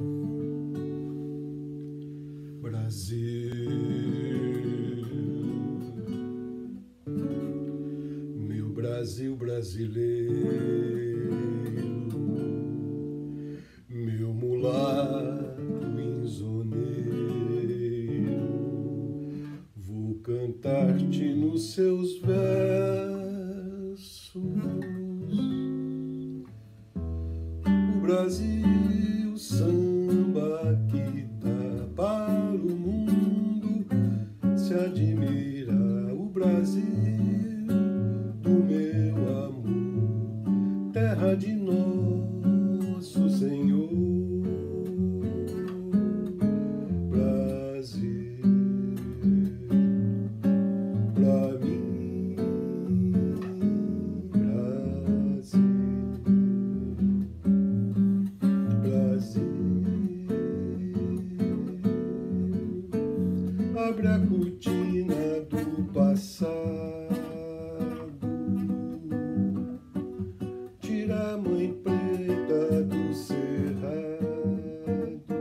Brasil, meu Brasil brasileiro, meu mulato insoneiro, vou cantar-te nos seus versos. O Brasil samba que dá para o mundo se admira, o Brasil do meu amor, terra de nosso Senhor. Brasil, pra mim, Brasil, abre a cortina do passado, tira a mãe preta do cerrado,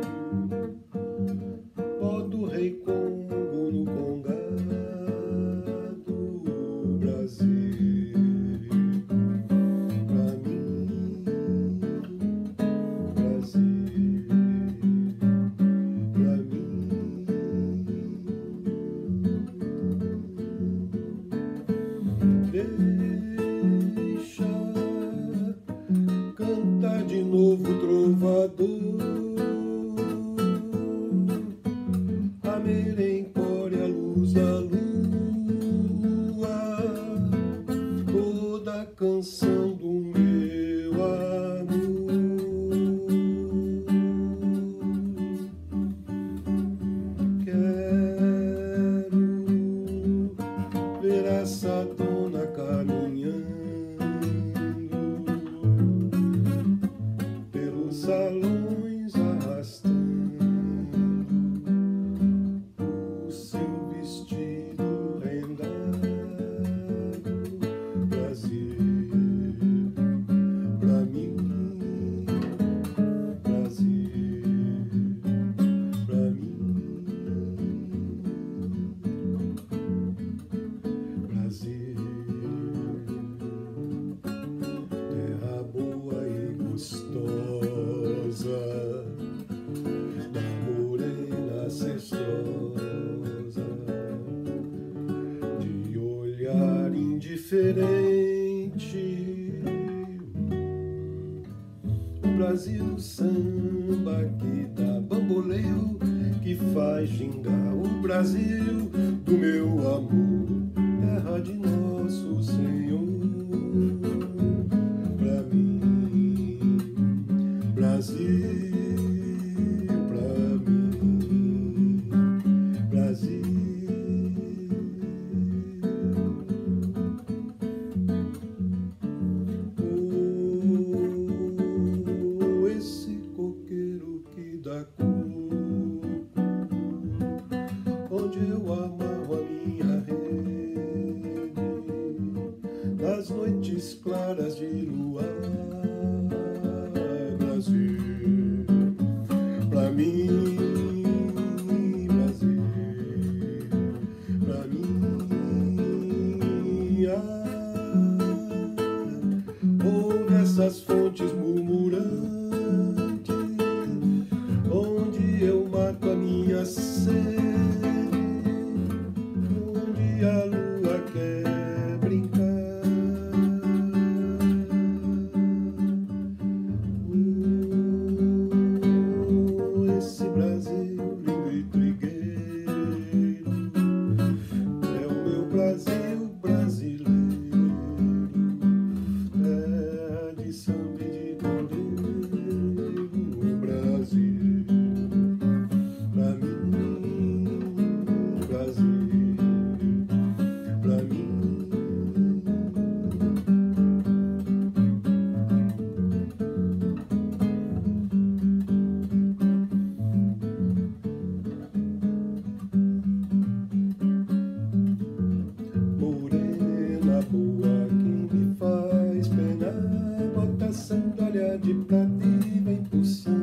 bota o rei Congo no congado. Brasil, pra mim, Brasil, pra mim. Deixa cantar de novo trovador, a merencória, a luz da lua, toda a canção do meu amor. Quero ver essa dona caminhando pelos salões, arrastando o seu vestido rendado. Brasil, pra mim, Brasil, pra mim, Brasil, terra boa e gostosa, da morena ancestrosa, de olhar indiferente. O Brasil samba que dá bamboleio, que faz gingar, o Brasil do meu amor, terra de nosso Senhor. Pra mim, Brasil, pra mim, Brasil. Oh, esse coqueiro que dá coco, onde eu amarro a minha rede, nas noites claras de luar. Brasil, pra mim, Brasil, pra mim. Ouve essas fontes murmurantes, onde eu mato a minha sede, onde a lua quer brincar. Esse Brasil lindo e trigueiro é o meu Brasil brasileiro, terra de samba e de bandeiro. Brasil, pra mim, Brasil, pra mim. Morena boa que me faz penar, bota sandália de prata e vem pulsando.